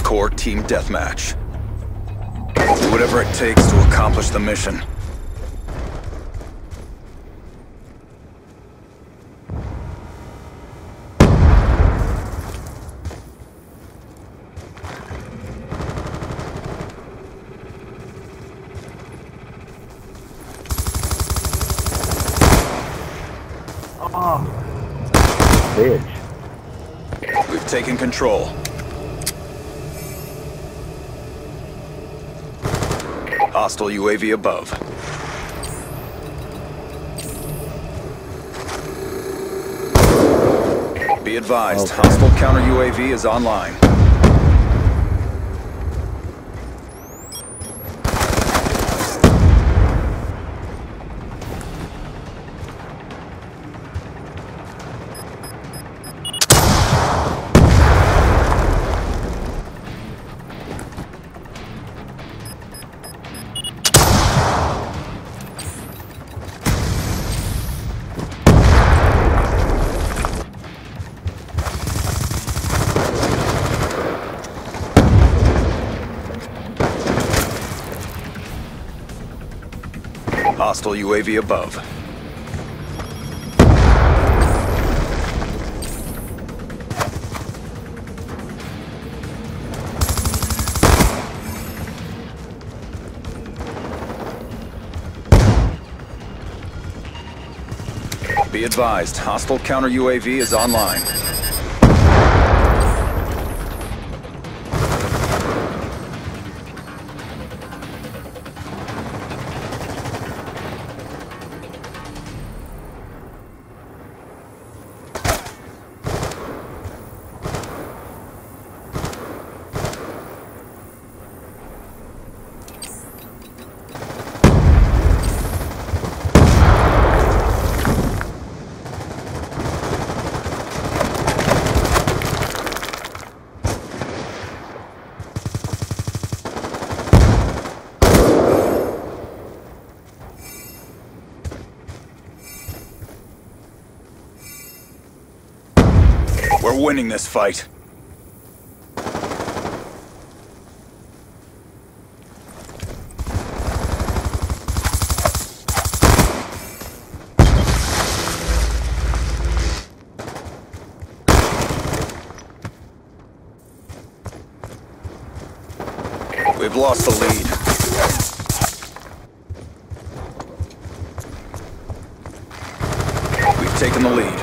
hardcore team deathmatch. Do whatever it takes to accomplish the mission. Bitch. We've taken control. Hostile UAV above. Be advised, Okay. hostile counter UAV is online. Hostile UAV above. Be advised, hostile counter UAV is online. We're winning this fight. We've lost the lead. We've taken the lead.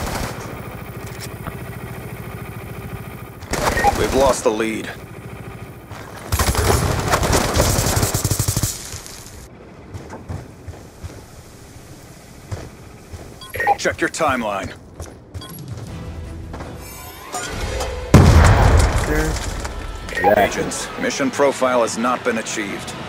We've lost the lead. Check your timeline. Exactly. Agents, mission profile has not been achieved.